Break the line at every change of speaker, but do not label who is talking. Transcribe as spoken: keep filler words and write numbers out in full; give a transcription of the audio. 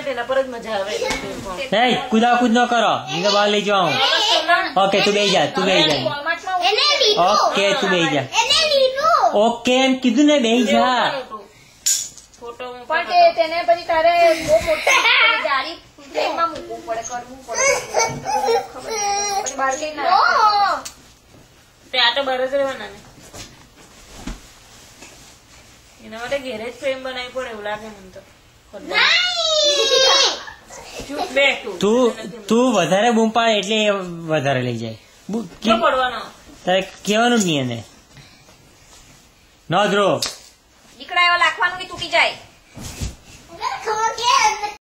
એના પર જ મજા આવે.
એ કુદા કુદ ન કરો, એને બહાર લઈ જાઓ. ઓકે તું બેહી જા, તું બેહી જા. ઓકે તું બેહી જા. ઓકે એમ કીધું ને, બેહી જા.
ફોટો
પણ તેને પછી તારે બહુ મોટી જાડી ફ્રેમમાં મૂકવું પડે, કરવું પડે. પછી બહાર કઈ ના
તે આ તો બહાર જ રહેવાના ને. એના માટે ઘેરે જ ફ્રેમ બનાવી પડે એવું લાગે મને તો. ચૂપ બે
તું તું વધારે બૂમ પાડે એટલે એ વધારે લઈ જાય.
ક્યાં પડવાનો?
તારે કહેવાનું જ નહીં એને. ન ધ્રો
દીકરા એવા લાખવાનું તૂટી જાય.